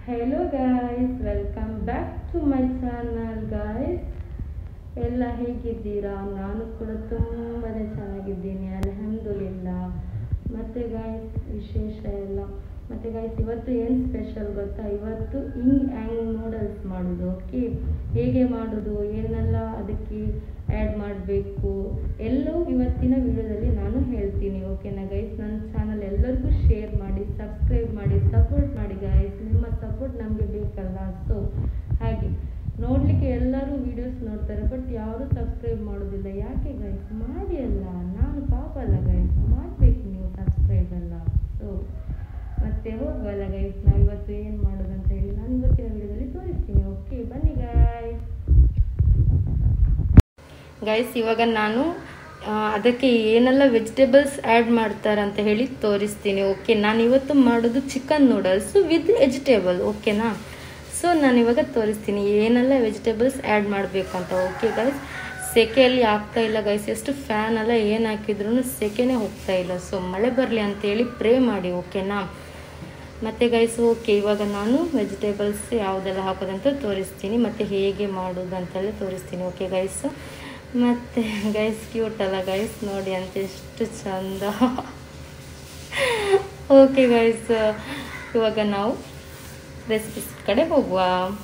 Hello guys, welcome back to my channel guys. ಎಲ್ಲ ಹೇಗಿದ್ದೀರಾ? ನಾನು ಕೂಡ ತುಂಬಾ ಚೆನ್ನಾಗಿದ್ದೀನಿ, ಅಲ್ಹಮ್ದುಲಿಲ್ಲಾ. ಮತ್ತು ಗಾಯ್ಸ್ ವಿಶೇಷ ಎಲ್ಲ ಮತ್ತು ಗಾಯ್ಸ್ ಇವತ್ತು ಏನು ಸ್ಪೆಷಲ್ ಗೊತ್ತಾ? ಇವತ್ತು ಇಂಗ್ ಆ್ಯಂಗ್ ನೂಡಲ್ಸ್ ಮಾಡೋದು. ಓಕೆ, ಹೇಗೆ ಮಾಡೋದು, ಏನೆಲ್ಲ ಅದಕ್ಕೆ ಆ್ಯಡ್ ಮಾಡಬೇಕು ಎಲ್ಲವೂ ಇವತ್ತಿನ ವಿಡಿಯೋದಲ್ಲಿ ನಾನು ಹೇಳ್ತೀನಿ. ಓಕೆನಾ ಗೈಸ್? ನನ್ನ ಚಾನಲ್ ಎಲ್ಲರಿಗೂ ಶೇರ್ ಮಾಡಿ, ಸಬ್ಸ್ಕ್ರೈಬ್ ಮಾಡಿ, ಸಪೋರ್ಟ್ ಮಾಡಿ ಗಾಯ್ಸ್. ನಿಮ್ಮ ಸಪೋರ್ಟ್ ನಮಗೆ ಬೇಕಲ್ಲ. ಸೊ ಹಾಗೆ ನೋಡಲಿಕ್ಕೆ ಎಲ್ಲರೂ ವೀಡಿಯೋಸ್ ನೋಡ್ತಾರೆ, ಬಟ್ ಯಾರೂ ಸಬ್ಸ್ಕ್ರೈಬ್ ಮಾಡೋದಿಲ್ಲ. ಯಾಕೆ ಗೈಸ್? ಮಾಡಿ ಅಲ್ಲ, ನಾನು ಪಾಪ ಅಲ್ಲ ಗೈಸ್, ಮಾಡಬೇಕು ನೀವು ಸಬ್ಸ್ಕ್ರೈಬ್ ಅಲ್ಲ. ಸೊ ಮತ್ತೆ ಹೋಗುವಲ್ಲ ಗೈಸ್, ನಾವು ಇವತ್ತು ಏನು ಮಾಡೋದಂತ ಹೇಳಿ ನಾನು ಇವತ್ತಿನ ವಿಡಿಯೋದಲ್ಲಿ ತೋರಿಸ್ತೀನಿ. ಓಕೆ, ಬನ್ನಿ ಗೈಸ್. ಇವಾಗ ನಾನು ಅದಕ್ಕೆ ಏನೆಲ್ಲ ವೆಜಿಟೇಬಲ್ಸ್ ಆ್ಯಡ್ ಮಾಡ್ತಾರೆ ಅಂತ ಹೇಳಿ ತೋರಿಸ್ತೀನಿ. ಓಕೆ, ನಾನು ಇವತ್ತು ಮಾಡೋದು ಚಿಕನ್ ನೂಡಲ್ಸು ವಿತ್ ವೆಜಿಟೇಬಲ್. ಓಕೆನಾ? ಸೊ ನಾನು ಇವಾಗ ತೋರಿಸ್ತೀನಿ ಏನೆಲ್ಲ ವೆಜಿಟೇಬಲ್ಸ್ ಆ್ಯಡ್ ಮಾಡಬೇಕು ಅಂತ. ಓಕೆ ಗೈಸ್, ಸೆಕೆಯಲ್ಲಿ ಆಗ್ತಾ ಇಲ್ಲ ಗೈಸ್. ಎಷ್ಟು ಫ್ಯಾನ್ ಎಲ್ಲ ಏನು ಹಾಕಿದ್ರೂ ಸೆಕೆನೇ ಹೋಗ್ತಾ ಇಲ್ಲ. ಸೊ ಮಳೆ ಬರಲಿ ಅಂತೇಳಿ ಪ್ರೇ ಮಾಡಿ. ಓಕೆನಾ? ಮತ್ತು ಗೈಸ್ ಓಕೆ, ಇವಾಗ ನಾನು ವೆಜಿಟೇಬಲ್ಸ್ ಯಾವುದೆಲ್ಲ ಹಾಕೋದಂತ ತೋರಿಸ್ತೀನಿ, ಮತ್ತು ಹೇಗೆ ಮಾಡೋದು ಅಂತೆಲ್ಲ ತೋರಿಸ್ತೀನಿ. ಓಕೆ ಗೈಸ್, ಮತ್ತು ಗೈಸ್ ಕ್ಯೂಟ್ ಅಲ್ಲ ಗೈಸ್? ನೋಡಿ ಅಂತ ಎಷ್ಟು ಚಂದ. ಓಕೆ ಗೈಸ್, ಇವಾಗ ನಾವು ರೆಸಿಪೀಸ್ ಕಡೆ ಹೋಗುವ.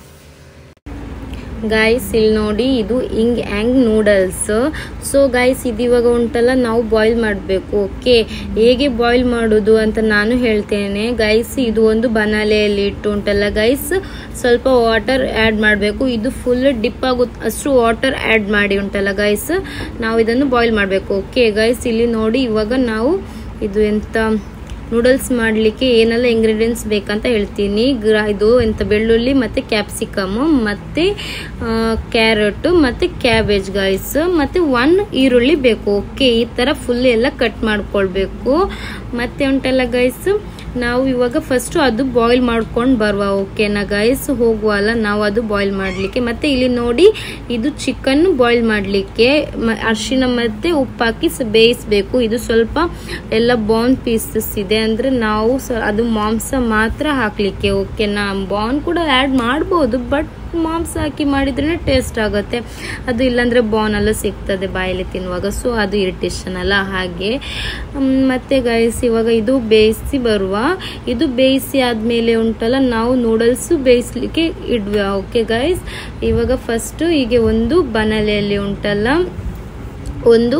ಗೈಸ್ ಇಲ್ಲಿ ನೋಡಿ, ಇದು ಇಂಗ್ ಆ್ಯಂಗ್ ನೂಡಲ್ಸ್. ಸೊ ಗೈಸ್ ಇದು ಇವಾಗ ಉಂಟಲ್ಲ, ನಾವು ಬಾಯ್ಲ್ ಮಾಡಬೇಕು. ಓಕೆ, ಹೇಗೆ ಬಾಯ್ಲ್ ಮಾಡೋದು ಅಂತ ನಾನು ಹೇಳ್ತೇನೆ ಗೈಸ್. ಇದು ಒಂದು ಬನಾಲೆಯಲ್ಲಿ ಇಟ್ಟು ಉಂಟಲ್ಲ ಗೈಸ್, ಸ್ವಲ್ಪ ವಾಟರ್ ಆ್ಯಡ್ ಮಾಡಬೇಕು. ಇದು ಫುಲ್ ಡಿಪ್ ಆಗುತ್ತೆ ಅಷ್ಟು ವಾಟರ್ ಆ್ಯಡ್ ಮಾಡಿ ಉಂಟಲ್ಲ ಗೈಸ್, ನಾವು ಇದನ್ನು ಬಾಯ್ಲ್ ಮಾಡಬೇಕು. ಓಕೆ ಗೈಸ್, ಇಲ್ಲಿ ನೋಡಿ ಇವಾಗ ನಾವು ಇದು ಎಂತ ನೂಡಲ್ಸ್ ಮಾಡಲಿಕ್ಕೆ ಏನೆಲ್ಲ ಇಂಗ್ರೀಡಿಯೆಂಟ್ಸ್ ಬೇಕಂತ ಹೇಳ್ತೀನಿ. ಇದು ಎಂತ ಬೆಳ್ಳುಳ್ಳಿ ಮತ್ತು ಕ್ಯಾಪ್ಸಿಕಮ್ ಮತ್ತು ಕ್ಯಾರೆಟ್ ಮತ್ತು ಕ್ಯಾಬೇಜ್ ಗೈಸ್, ಮತ್ತು 1 ಈರುಳ್ಳಿ ಬೇಕು. ಓಕೆ, ಈ ಥರ ಫುಲ್ ಎಲ್ಲ ಕಟ್ ಮಾಡ್ಕೊಳ್ಬೇಕು. ಮತ್ತೆ ಉಂಟಲ್ಲ ಗೈಸ್, ನಾವು ಇವಾಗ ಫಸ್ಟು ಅದು ಬಾಯ್ಲ್ ಮಾಡ್ಕೊಂಡು ಬರುವ. ಓಕೆನಾ ಗೈಸ್? ಹೋಗುವಲ್ಲ ನಾವು ಅದು ಬಾಯ್ಲ್ ಮಾಡಲಿಕ್ಕೆ. ಮತ್ತು ಇಲ್ಲಿ ನೋಡಿ, ಇದು ಚಿಕನ್ ಬಾಯ್ಲ್ ಮಾಡಲಿಕ್ಕೆ ಅರಿಶಿನ ಮತ್ತು ಉಪ್ಪು ಹಾಕಿ ಬೇಯಿಸಬೇಕು. ಇದು ಸ್ವಲ್ಪ ಎಲ್ಲ ಬೋನ್ ಪೀಸಸ್ ಇದೆ, ಅಂದರೆ ನಾವು ಅದು ಮಾಂಸ ಮಾತ್ರ ಹಾಕಲಿಕ್ಕೆ. ಓಕೆನಾ? ಬೋನ್ ಕೂಡ ಆ್ಯಡ್ ಮಾಡ್ಬೋದು, ಬಟ್ ಮಾಂಸ ಹಾಕಿ ಮಾಡಿದ್ರೇ ಟೇಸ್ಟ್ ಆಗುತ್ತೆ. ಅದು ಇಲ್ಲಾಂದರೆ ಬೋನ್ ಎಲ್ಲ ಸಿಗ್ತದೆ ಬಾಯಲ್ಲಿ ತಿನ್ನುವಾಗ, ಸೊ ಅದು ಇರಿಟೇಷನ್ ಅಲ್ಲ, ಹಾಗೆ. ಮತ್ತು ಗೈಸ್ ಇವಾಗ ಇದು ಬೇಯಿಸಿ ಬರುವ. ಇದು ಬೇಯಿಸಿ ಆದಮೇಲೆ ಉಂಟಲ್ಲ, ನಾವು ನೂಡಲ್ಸು ಬೇಯಿಸ್ಲಿಕ್ಕೆ ಇಡುವ. ಓಕೆ ಗೈಸ್, ಇವಾಗ ಫಸ್ಟು ಹೀಗೆ ಒಂದು ಬನಾಲೆಯಲ್ಲಿ ಉಂಟಲ್ಲ ಒಂದು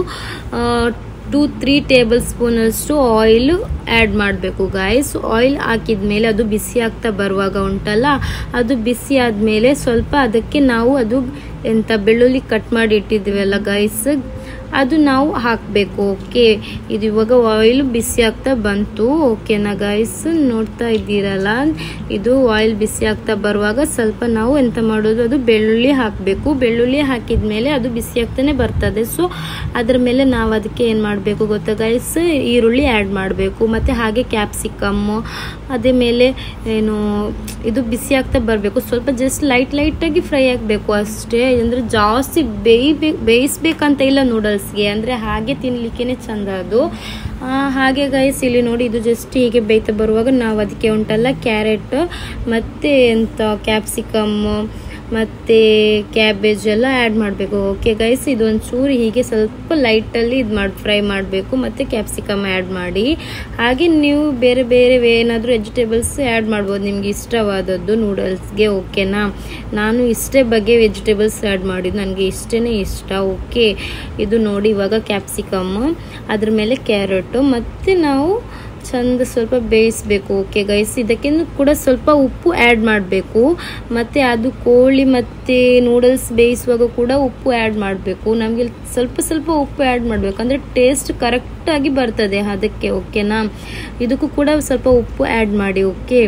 2-3 ಟೇಬಲ್ ಸ್ಪೂನ್ ಅಷ್ಟು ಆಯಿಲ್ ಆ್ಯಡ್ ಮಾಡಬೇಕು ಗೈಸ್. ಆಯಿಲ್ ಹಾಕಿದ ಮೇಲೆ ಅದು ಬಿಸಿ ಆಗ್ತಾ ಬರುವಾಗ ಉಂಟಲ್ಲ, ಅದು ಬಿಸಿ ಆದಮೇಲೆ ಸ್ವಲ್ಪ ಅದಕ್ಕೆ ನಾವು ಅದು ಎಂತ ಬೆಳ್ಳುಳ್ಳಿ ಕಟ್ ಮಾಡಿ ಇಟ್ಟಿದ್ದೀವಲ್ಲ ಗೈಸ್, ಅದು ನಾವು ಹಾಕಬೇಕು. ಓಕೆ, ಇದು ಇವಾಗ ಆಯಿಲ್ ಬಿಸಿ ಆಗ್ತಾ ಬಂತು. ಓಕೆನಾ ಗೈಸ್? ನೋಡ್ತಾ ಇದ್ದೀರಲ್ಲ, ಇದು ಆಯಿಲ್ ಬಿಸಿ ಆಗ್ತಾ ಬರುವಾಗ ಸ್ವಲ್ಪ ನಾವು ಎಂತ ಮಾಡೋದು, ಅದು ಬೆಳ್ಳುಳ್ಳಿ ಹಾಕಬೇಕು. ಬೆಳ್ಳುಳ್ಳಿ ಹಾಕಿದ ಮೇಲೆ ಅದು ಬಿಸಿ ಆಗ್ತಾನೆ ಬರ್ತದೆ. ಸೊ ಅದ್ರ ಮೇಲೆ ನಾವು ಅದಕ್ಕೆ ಏನು ಮಾಡಬೇಕು ಗೊತ್ತಾ ಗೈಸ್? ಈರುಳ್ಳಿ ಆ್ಯಡ್ ಮಾಡಬೇಕು, ಮತ್ತು ಹಾಗೆ ಕ್ಯಾಪ್ಸಿಕಮ್ಮು. ಅದೇ ಮೇಲೆ ಏನು ಇದು ಬಿಸಿ ಆಗ್ತಾ ಬರಬೇಕು. ಸ್ವಲ್ಪ ಜಸ್ಟ್ ಲೈಟಾಗಿ ಫ್ರೈ ಆಗಬೇಕು ಅಷ್ಟೇ, ಅಂದರೆ ಜಾಸ್ತಿ ಬೇಯಿಸ್ಬೇಕಂತ ಇಲ್ಲ ನೂಡಲ್ಸ್ಗೆ, ಅಂದರೆ ಹಾಗೆ ತಿನ್ನಲಿಕ್ಕೆ ಚಂದ ಅದು. ಹಾಗೆ ಗೈಸ್ ಇಲ್ಲಿ ನೋಡಿ, ಇದು ಜಸ್ಟ್ ಹೀಗೆ ಬೇಯ್ತಾ ಬರುವಾಗ ನಾವು ಅದಕ್ಕೆ ಉಂಟಲ್ಲ ಕ್ಯಾರೆಟ್ ಮತ್ತು ಎಂತ ಕ್ಯಾಪ್ಸಿಕಮ್ ಮತ್ತು ಕ್ಯಾಬೇಜ್ ಎಲ್ಲ ಆ್ಯಡ್ ಮಾಡಬೇಕು. ಓಕೆ ಗೈಸ್, ಇದೊಂದು ಚೂರು ಹೀಗೆ ಸ್ವಲ್ಪ ಲೈಟಲ್ಲಿ ಫ್ರೈ ಮಾಡಬೇಕು, ಮತ್ತು ಕ್ಯಾಪ್ಸಿಕಮ್ ಆ್ಯಡ್ ಮಾಡಿ. ಹಾಗೆ ನೀವು ಬೇರೆ ಏನಾದರೂ ವೆಜಿಟೇಬಲ್ಸ್ ಆ್ಯಡ್ ಮಾಡ್ಬೋದು ನಿಮ್ಗೆ ಇಷ್ಟವಾದದ್ದು ನೂಡಲ್ಸ್ಗೆ. ಓಕೆನಾ? ನಾನು ಇಷ್ಟೇ ಬಗ್ಗೆ ವೆಜಿಟೇಬಲ್ಸ್ ಆ್ಯಡ್ ಮಾಡಿದ್ದು, ನನಗೆ ಇಷ್ಟೇ ಇಷ್ಟ. ಓಕೆ, ಇದು ನೋಡಿ ಇವಾಗ ಕ್ಯಾಪ್ಸಿಕಮ್, ಅದ್ರ ಮೇಲೆ ಕ್ಯಾರೆಟು, ಮತ್ತು ನಾವು ಚಂದ ಸ್ವಲ್ಪ ಬೇಯಿಸಬೇಕು. ಓಕೆ ಗೈಸ್, ಇದಕ್ಕೆ ಕೂಡ ಸ್ವಲ್ಪ ಉಪ್ಪು ಆ್ಯಡ್ ಮಾಡಬೇಕು. ಮತ್ತು ಅದು ಕೋಳಿ ಮತ್ತು ನೂಡಲ್ಸ್ ಬೇಯಿಸುವಾಗ ಕೂಡ ಉಪ್ಪು ಆ್ಯಡ್ ಮಾಡಬೇಕು. ನಮಗೆ ಸ್ವಲ್ಪ ಉಪ್ಪು ಆ್ಯಡ್ ಮಾಡಬೇಕು, ಅಂದರೆ ಟೇಸ್ಟ್ ಕರೆಕ್ಟಾಗಿ ಬರ್ತದೆ ಅದಕ್ಕೆ. ಓಕೆನಾ? ಇದಕ್ಕೂ ಕೂಡ ಸ್ವಲ್ಪ ಉಪ್ಪು ಆ್ಯಡ್ ಮಾಡಿ. ಓಕೆ,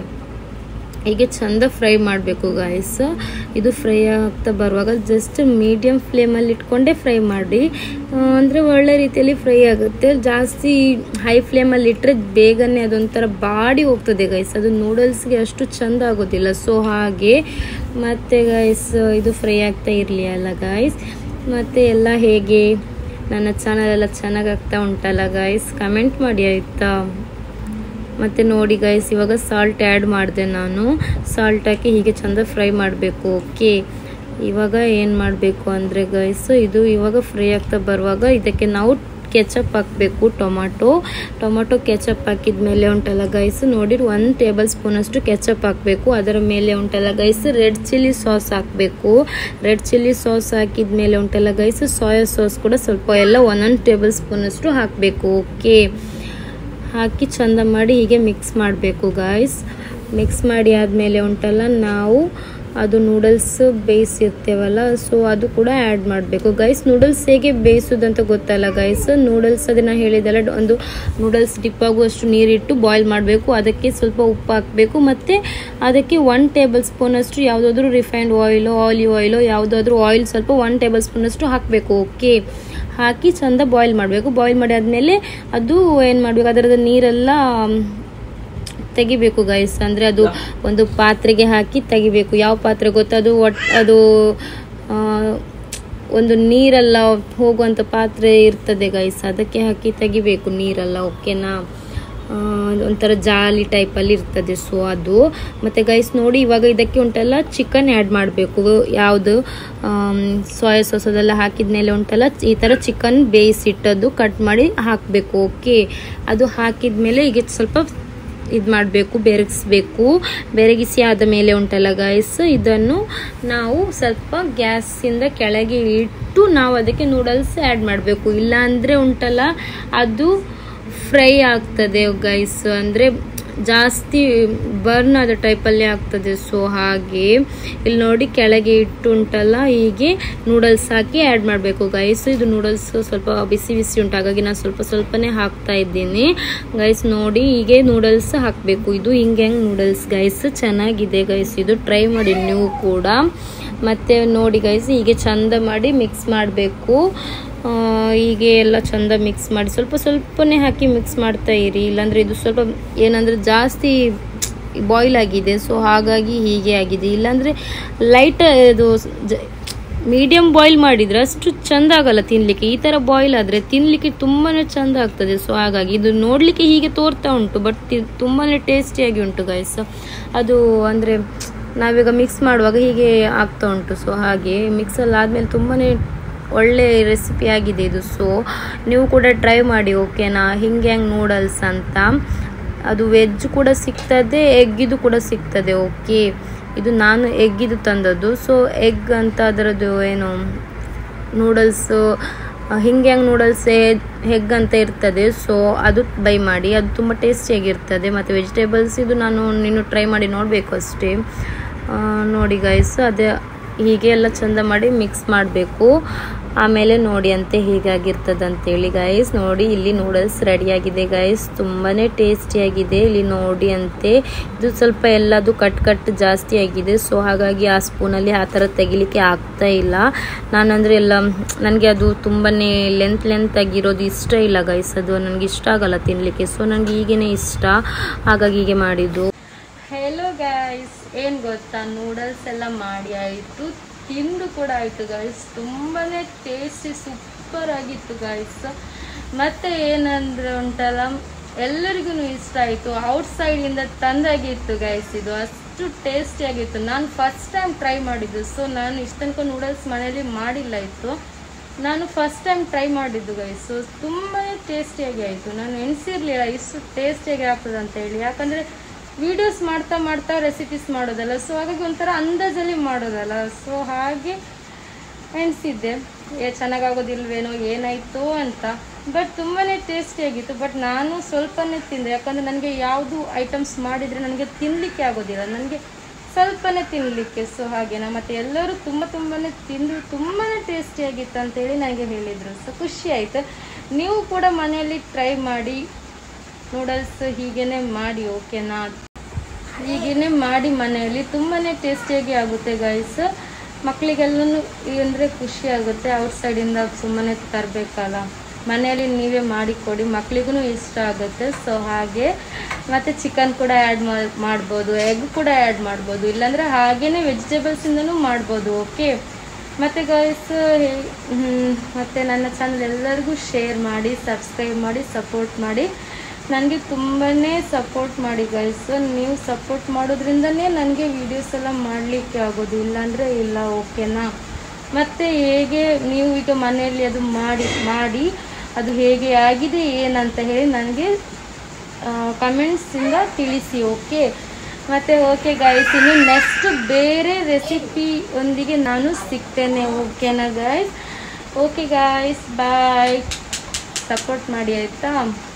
ಹೀಗೆ ಚಂದ ಫ್ರೈ ಮಾಡಬೇಕು ಗಾಯ್ಸ್. ಇದು ಫ್ರೈ ಆಗ್ತಾ ಬರುವಾಗ ಜಸ್ಟ್ ಮೀಡಿಯಮ್ ಫ್ಲೇಮಲ್ಲಿ ಇಟ್ಕೊಂಡೇ ಫ್ರೈ ಮಾಡಿ, ಅಂದರೆ ಒಳ್ಳೆ ರೀತಿಯಲ್ಲಿ ಫ್ರೈ ಆಗುತ್ತೆ. ಜಾಸ್ತಿ ಹೈ ಫ್ಲೇಮಲ್ಲಿ ಇಟ್ಟರೆ ಬೇಗನೆ ಅದೊಂಥರ ಬಾಡಿ ಹೋಗ್ತದೆ ಗೈಸ್, ಅದು ನೂಡಲ್ಸ್ಗೆ ಅಷ್ಟು ಚಂದ ಆಗೋದಿಲ್ಲ. ಸೊ ಹಾಗೆ ಮತ್ತು ಗೈಸ್ ಇದು ಫ್ರೈ ಆಗ್ತಾ ಇರಲಿ ಅಲ್ಲ ಗೈಸ್. ಮತ್ತು ಎಲ್ಲ ಹೇಗೆ ನನ್ನ ಚಾನಲ್ ಎಲ್ಲ ಚೆನ್ನಾಗಾಗ್ತಾ ಉಂಟಲ್ಲ ಗೈಸ್, ಕಮೆಂಟ್ ಮಾಡಿ ಆಯಿತಾ? ಮತ್ತು ನೋಡಿ ಗೈಸ್ ಇವಾಗ ಸಾಲ್ಟ್ ಆ್ಯಡ್ ಮಾಡಿದೆ ನಾನು. ಸಾಲ್ಟ್ ಹಾಕಿ ಹೀಗೆ ಚೆಂದ ಫ್ರೈ ಮಾಡಬೇಕು. ಓಕೆ, ಇವಾಗ ಏನು ಮಾಡಬೇಕು ಅಂದರೆ ಗೈಸ್, ಇದು ಇವಾಗ ಫ್ರೈ ಆಗ್ತಾ ಬರುವಾಗ ಇದಕ್ಕೆ ನಾವು ಕೆಚಪ್ ಹಾಕಬೇಕು. ಟೊಮಾಟೊ ಕೆಚಪ್ ಹಾಕಿದ ಮೇಲೆ ಉಂಟಲ್ಲ ಗೈಸ್, ನೋಡಿ 1 ಟೇಬಲ್ ಸ್ಪೂನ್ ಅಷ್ಟು ಕೆಚಪ್ ಹಾಕಬೇಕು. ಅದರ ಮೇಲೆ ಉಂಟಲ್ಲ ಗೈಸ್ ರೆಡ್ ಚಿಲ್ಲಿ ಸಾಸ್ ಹಾಕಬೇಕು. ರೆಡ್ ಚಿಲ್ಲಿ ಸಾಸ್ ಹಾಕಿದ ಮೇಲೆ ಉಂಟಲ್ಲ ಗೈಸ್ ಸೋಯಾ ಸಾಸ್ ಕೂಡ ಸ್ವಲ್ಪ ಎಲ್ಲ 1 ಟೇಬಲ್ ಸ್ಪೂನ್ ಅಷ್ಟು ಹಾಕಬೇಕು. ಓಕೆ, ಹಾಕಿ ಚಂದ ಮಾಡಿ ಹೀಗೆ ಮಿಕ್ಸ್ ಮಾಡಬೇಕು ಗೈಸ್. ಮಿಕ್ಸ್ ಮಾಡಿ ಆದಮೇಲೆ ಉಂಟಲ್ಲ ನಾವು ಅದು ನೂಡಲ್ಸ್ ಬೇಯಿಸಿರ್ತೇವಲ್ಲ, ಸೊ ಅದು ಕೂಡ ಆ್ಯಡ್ ಮಾಡಬೇಕು ಗೈಸ್. ನೂಡಲ್ಸ್ ಹೇಗೆ ಬೇಯಿಸೋದಂತ ಗೊತ್ತಲ್ಲ ಗೈಸ್. ನೂಡಲ್ಸ್ ಅದನ್ನು ಹೇಳಿದಲ್ಲ, ಒಂದು ನೂಡಲ್ಸ್ ಡಿಪ್ ಆಗುವಷ್ಟು ನೀರಿಟ್ಟು ಬಾಯ್ಲ್ ಮಾಡಬೇಕು. ಅದಕ್ಕೆ ಸ್ವಲ್ಪ ಉಪ್ಪು ಹಾಕಬೇಕು. ಮತ್ತು ಅದಕ್ಕೆ 1 ಟೇಬಲ್ ಸ್ಪೂನ್ ಅಷ್ಟು ಯಾವುದಾದ್ರೂ ರಿಫೈನ್ಡ್ ಆಯಿಲೋ ಆಲಿವ್ ಆಯಿಲೋ ಯಾವುದಾದ್ರೂ ಆಯಿಲ್ ಸ್ವಲ್ಪ 1 ಟೇಬಲ್ ಸ್ಪೂನ್ ಅಷ್ಟು ಹಾಕಬೇಕು. ಓಕೆ, ಹಾಕಿ ಚಂದ ಬಾಯ್ಲ್ ಮಾಡಬೇಕು. ಬಾಯ್ಲ್ ಮಾಡಿ ಆದಮೇಲೆ ಅದು ಏನು ಮಾಡಬೇಕು, ಅದರದ ನೀರೆಲ್ಲ ತೆಗಿಬೇಕು ಗೈಸ್. ಅಂದರೆ ಅದು ಒಂದು ಪಾತ್ರೆಗೆ ಹಾಕಿ ತೆಗಿಬೇಕು. ಯಾವ ಪಾತ್ರೆ ಗೊತ್ತಾ, ಅದು ಒಂದು ನೀರೆಲ್ಲ ಹೋಗುವಂಥ ಪಾತ್ರೆ ಇರ್ತದೆ ಗೈಸ್, ಅದಕ್ಕೆ ಹಾಕಿ ತೆಗಿಬೇಕು ನೀರೆಲ್ಲ. ಓಕೆನಾ, ಒಂಥರ ಜಾಲಿ ಟೈಪಲ್ಲಿ ಇರ್ತದೆ. ಸೊ ಅದು ಮತ್ತು ಗೈಸ್ ನೋಡಿ ಇವಾಗ ಇದಕ್ಕೆ ಉಂಟಲ್ಲ ಚಿಕನ್ ಆ್ಯಡ್ ಮಾಡಬೇಕು. ಯಾವುದು ಸೋಯಾ ಸಾಸ್ ಅದೆಲ್ಲ ಹಾಕಿದ ಮೇಲೆ ಉಂಟಲ್ಲ ಈ ಥರ ಚಿಕನ್ ಬೇಯಿಸಿಟ್ಟದ್ದು ಕಟ್ ಮಾಡಿ ಹಾಕಬೇಕು. ಓಕೆ, ಅದು ಹಾಕಿದ ಮೇಲೆ ಈಗ ಸ್ವಲ್ಪ ಇದು ಮಾಡಬೇಕು, ಬೆರಗಿಸಿ ಆದ ಮೇಲೆ ಉಂಟಲ್ಲ ಗೈಸ್, ಇದನ್ನು ನಾವು ಸ್ವಲ್ಪ ಗ್ಯಾಸಿಂದ ಕೆಳಗೆ ಇಟ್ಟು ನಾವು ಅದಕ್ಕೆ ನೂಡಲ್ಸ್ ಆ್ಯಡ್ ಮಾಡಬೇಕು. ಇಲ್ಲ ಅಂದರೆ ಉಂಟಲ್ಲ ಅದು ಫ್ರೈ ಆಗ್ತದೆ ಗೈಸ್, ಅಂದರೆ ಜಾಸ್ತಿ ಬರ್ನ್ ಆದ ಟೈಪಲ್ಲಿ ಆಗ್ತದೆ. ಸೊ ಹಾಗೆ ಇಲ್ಲಿ ನೋಡಿ ಕೆಳಗೆ ಇಟ್ಟು ಉಂಟಲ್ಲ ಹೀಗೆ ನೂಡಲ್ಸ್ ಹಾಕಿ ಆ್ಯಡ್ ಮಾಡಬೇಕು ಗೈಸ್. ಇದು ನೂಡಲ್ಸ್ ಸ್ವಲ್ಪ ಬಿಸಿ ಉಂಟು, ಹಾಗಾಗಿ ನಾನು ಸ್ವಲ್ಪನೇ ಹಾಕ್ತಾ ಇದ್ದೀನಿ ಗೈಸ್. ನೋಡಿ ಹೀಗೆ ನೂಡಲ್ಸ್ ಹಾಕಬೇಕು. ಇದು ಹಿಂಗೆ ನೂಡಲ್ಸ್ ಗೈಸ್, ಚೆನ್ನಾಗಿದೆ ಗೈಸ್, ಇದು ಟ್ರೈ ಮಾಡಿ ನೀವು ಕೂಡ. ಮತ್ತು ನೋಡಿ ಗೈಸ್ ಹೀಗೆ ಚಂದ ಮಾಡಿ ಮಿಕ್ಸ್ ಮಾಡಬೇಕು. ಹೀಗೆ ಎಲ್ಲ ಚಂದ ಮಿಕ್ಸ್ ಮಾಡಿ ಸ್ವಲ್ಪನೇ ಹಾಕಿ ಮಿಕ್ಸ್ ಮಾಡ್ತಾ ಇರಿ. ಇಲ್ಲಾಂದರೆ ಇದು ಸ್ವಲ್ಪ ಏನಂದರೆ ಜಾಸ್ತಿ ಬಾಯ್ಲ್ ಆಗಿದೆ, ಸೊ ಹಾಗಾಗಿ ಹೀಗೆ ಆಗಿದೆ. ಇಲ್ಲಾಂದರೆ ಲೈಟ್ ಇದು ಮೀಡಿಯಮ್ ಬಾಯ್ಲ್ ಮಾಡಿದರೆ ಅಷ್ಟು ಚೆಂದ ಆಗಲ್ಲ ತಿನ್ನಲಿಕ್ಕೆ. ಈ ಥರ ಬಾಯ್ಲ್ ಆದರೆ ತಿನ್ನಲಿಕ್ಕೆ ತುಂಬಾ ಚೆಂದ ಆಗ್ತದೆ. ಸೊ ಹಾಗಾಗಿ ಇದು ನೋಡಲಿಕ್ಕೆ ಹೀಗೆ ತೋರ್ತಾ ಉಂಟು, ಬಟ್ ತುಂಬಾ ಟೇಸ್ಟಿಯಾಗಿ ಉಂಟು ಗೈಸ್. ಅದು ಅಂದರೆ ನಾವೀಗ ಮಿಕ್ಸ್ ಮಾಡುವಾಗ ಹೀಗೆ ಆಗ್ತಾ ಉಂಟು. ಸೊ ಹಾಗೆ ಮಿಕ್ಸಲ್ಲಿ ಆದಮೇಲೆ ತುಂಬಾ ಒಳ್ಳೆ ರೆಸಿಪಿ ಆಗಿದೆ ಇದು. ಸೊ ನೀವು ಕೂಡ ಟ್ರೈ ಮಾಡಿ. ಓಕೆನಾ, ಹಿಂಗೆ ನೂಡಲ್ಸ್ ಅಂತ ಅದು ವೆಜ್ ಕೂಡ ಸಿಗ್ತದೆ, ಎಗ್ಗಿದು ಕೂಡ ಸಿಗ್ತದೆ. ಓಕೆ, ಇದು ನಾನು ಎಗ್ಗಿದು ತಂದದ್ದು. ಸೊ ಎಗ್ ಅಂತ ಅದರದ್ದು ಏನು ನೂಡಲ್ಸ್ ಹಿಂಗೆ ನೂಡಲ್ಸ್ ಎಗ್ ಅಂತ ಇರ್ತದೆ. ಸೊ ಅದು ಬೈ ಮಾಡಿ, ಅದು ತುಂಬ ಟೇಸ್ಟಿಯಾಗಿರ್ತದೆ. ಮತ್ತು ವೆಜಿಟೇಬಲ್ಸ್ ಇದು ನೀನು ಟ್ರೈ ಮಾಡಿ ನೋಡಬೇಕು ಅಷ್ಟೇ. ನೋಡಿ ಗೈಸ್, ಅದೇ ಹೀಗೆ ಎಲ್ಲ ಚಂದ ಮಾಡಿ ಮಿಕ್ಸ್ ಮಾಡಬೇಕು. ಆಮೇಲೆ ನೋಡಿ ಅಂತೆ ಹೀಗಾಗಿರ್ತದೆ ಅಂತೇಳಿ ಗೈಸ್. ನೋಡಿ ಇಲ್ಲಿ ನೂಡಲ್ಸ್ ರೆಡಿಯಾಗಿದೆ ಗೈಸ್, ತುಂಬಾ ಟೇಸ್ಟಿಯಾಗಿದೆ. ಇಲ್ಲಿ ನೋಡಿ ಅಂತೆ ಇದು ಸ್ವಲ್ಪ ಎಲ್ಲದು ಕಟ್ ಜಾಸ್ತಿ ಆಗಿದೆ. ಸೊ ಹಾಗಾಗಿ ಆ ಸ್ಪೂನಲ್ಲಿ ಆ ಥರ ತೆಗಿಲಿಕ್ಕೆ ಆಗ್ತಾ ಇಲ್ಲ. ನಾನಂದರೆ ಎಲ್ಲ ನನಗೆ ಅದು ತುಂಬಾ ಲೆಂತ್ ಆಗಿರೋದು ಇಷ್ಟ ಇಲ್ಲ ಗೈಸ್, ಅದು ನನಗೆ ಇಷ್ಟ ಆಗಲ್ಲ ತಿನ್ನಲಿಕ್ಕೆ. ಸೊ ನನಗೆ ಹೀಗೇ ಇಷ್ಟ, ಹಾಗಾಗಿ ಹೀಗೆ ಮಾಡಿದ್ದು. ಹೆಲೋ ಗೈಸ್, ಏನು ಗೊತ್ತಾ, ನೂಡಲ್ಸ್ ಎಲ್ಲ ಮಾಡಿ ಆಯಿತು, ತಿಂದು ಕೂಡ ಆಯಿತು ಗೈಸ್. ತುಂಬಾ ಟೇಸ್ಟಿ ಸೂಪರ್ ಆಗಿತ್ತು ಗೈಸ್. ಮತ್ತು ಏನಂದರೆ ಉಂಟಲ್ಲ ಎಲ್ಲರಿಗೂ ಇಷ್ಟ ಆಯಿತು. ಔಟ್ಸೈಡಿಂದ ತಂದಾಗಿತ್ತು ಗೈಸ್, ಇದು ಅಷ್ಟು ಟೇಸ್ಟಿಯಾಗಿತ್ತು. ನಾನು ಫಸ್ಟ್ ಟೈಮ್ ಟ್ರೈ ಮಾಡಿದ್ದು. ಸೊ ನಾನು ಇಷ್ಟು ತನಕ ನೂಡಲ್ಸ್ ಮನೆಯಲ್ಲಿ ಮಾಡಿಲ್ಲ ಇತ್ತು, ನಾನು ಫಸ್ಟ್ ಟೈಮ್ ಟ್ರೈ ಮಾಡಿದ್ದು ಗೈಸ್. ಸೊ ತುಂಬಾ ಟೇಸ್ಟಿಯಾಗಿ ಆಯಿತು. ನಾನು ಎಣಿಸಿರಲಿಲ್ಲ ಇಷ್ಟು ಟೇಸ್ಟಿಯಾಗಿ ಆಗ್ತದೆ ಅಂತ ಹೇಳಿ. ಯಾಕಂದರೆ ವಿಡಿಯೋಸ್ ಮಾಡ್ತಾ ರೆಸಿಪೀಸ್ ಮಾಡೋದಲ್ಲ, ಸೊ ಹಾಗಾಗಿ ಒಂಥರ ಅಂದಾಜಲ್ಲಿ ಮಾಡೋದಲ್ಲ. ಸೊ ಹಾಗೆ ಎಣಿಸಿದ್ದೆ ಚೆನ್ನಾಗಾಗೋದಿಲ್ವೇನೋ ಏನಾಯಿತು ಅಂತ. ಬಟ್ ತುಂಬಾ ಟೇಸ್ಟಿಯಾಗಿತ್ತು. ಬಟ್ ನಾನು ಸ್ವಲ್ಪನೇ ತಿಂದೆ, ಯಾಕಂದರೆ ನನಗೆ ಯಾವುದು ಐಟಮ್ಸ್ ಮಾಡಿದರೆ ನನಗೆ ತಿನ್ನಲಿಕ್ಕೆ ಆಗೋದಿಲ್ಲ, ನನಗೆ ಸ್ವಲ್ಪನೇ ತಿನ್ನಲಿಕ್ಕೆ. ಸೊ ಹಾಗೇನಾ. ಮತ್ತು ಎಲ್ಲರೂ ತುಂಬಾ ತಿಂದು ತುಂಬಾ ಟೇಸ್ಟಿಯಾಗಿತ್ತು ಅಂತೇಳಿ ನನಗೆ ಹೇಳಿದರು. ಸೊ ಖುಷಿ ಆಯಿತು. ನೀವು ಕೂಡ ಮನೆಯಲ್ಲಿ ಟ್ರೈ ಮಾಡಿ ನೂಡಲ್ಸ್ ಹೀಗೇ ಮಾಡಿ. ಓಕೆನಾ, ಹೀಗೇ ಮಾಡಿ ಮನೆಯಲ್ಲಿ ತುಂಬಾ ಟೇಸ್ಟಿಯಾಗಿ ಆಗುತ್ತೆ ಗೈಸ್. ಮಕ್ಕಳಿಗೆಲ್ಲೂ ಅಂದರೆ ಖುಷಿ ಆಗುತ್ತೆ. ಔಟ್ಸೈಡಿಂದ ಸುಮ್ಮನೆ ತರಬೇಕಲ್ಲ, ಮನೆಯಲ್ಲಿ ನೀವೇ ಮಾಡಿಕೊಡಿ, ಮಕ್ಕಳಿಗೂ ಇಷ್ಟ ಆಗುತ್ತೆ. ಸೊ ಹಾಗೆ ಮತ್ತು ಚಿಕನ್ ಕೂಡ ಆ್ಯಡ್ ಮಾಡ್ಬೋದು, ಎಗ್ ಕೂಡ ಆ್ಯಡ್ ಮಾಡ್ಬೋದು, ಇಲ್ಲಾಂದರೆ ಹಾಗೇ ವೆಜಿಟೇಬಲ್ಸಿಂದನೂ ಮಾಡ್ಬೋದು. ಓಕೆ, ಮತ್ತು ಗೈಸ್ ಮತ್ತು ನನ್ನ ಚಾನಲ್ ಎಲ್ಲರಿಗೂ ಶೇರ್ ಮಾಡಿ, ಸಬ್ಸ್ಕ್ರೈಬ್ ಮಾಡಿ, ಸಪೋರ್ಟ್ ಮಾಡಿ. ನನಗೆ ತುಂಬಾ ಸಪೋರ್ಟ್ ಮಾಡಿ ಗೈಸ್. ನೀವು ಸಪೋರ್ಟ್ ಮಾಡೋದ್ರಿಂದನೇ ನನಗೆ ವೀಡಿಯೋಸ್ ಎಲ್ಲ ಮಾಡಲಿಕ್ಕೆ ಆಗೋದು, ಇಲ್ಲಾಂದರೆ ಇಲ್ಲ. ಓಕೆನಾ? ಮತ್ತು ಹೇಗೆ ನೀವು ಈಗ ಮನೆಯಲ್ಲಿ ಅದು ಮಾಡಿ ಅದು ಹೇಗೆ ಆಗಿದೆ ಏನಂತ ಹೇಳಿ ನನಗೆ ಕಮೆಂಟ್ಸಿಂದ ತಿಳಿಸಿ. ಓಕೆ? ಮತ್ತು ಓಕೆ ಗೈಸ್, ಇನ್ನು ನೆಕ್ಸ್ಟ್ ಬೇರೆ ರೆಸಿಪಿ ಒಂದಿಗೆ ನಾನು ಸಿಗ್ತೇನೆ. ಓಕೆನಾ guys? Okay guys, bye. Support ಮಾಡಿ ಆಯಿತಾ?